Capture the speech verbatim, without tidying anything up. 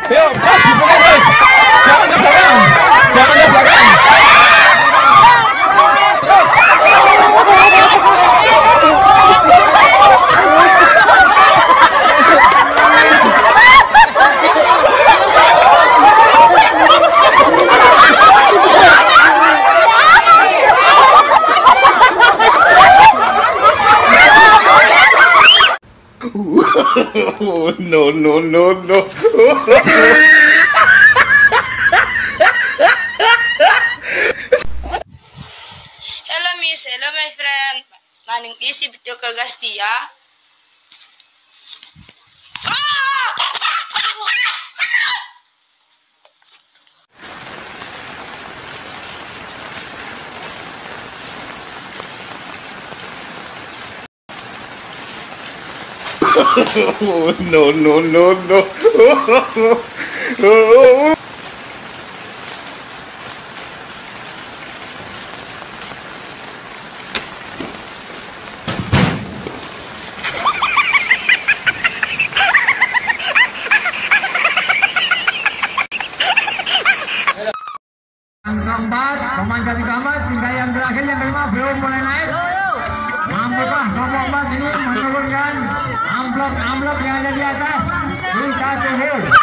Ayo, guys, dibuka guys. Jangan ke belakang. Jangan ke belakang. No, no, no, no. Hello Miss, hello my friend. Maning isi video ke Gastia. No, no, no, no. Yang keempat, pemanjat keempat, hingga yang terakhir yang kelima belum mulai naik. Mampukah kelompok empat ini menurunkan amplop-amplop yang ada di atas? Bisa sihir.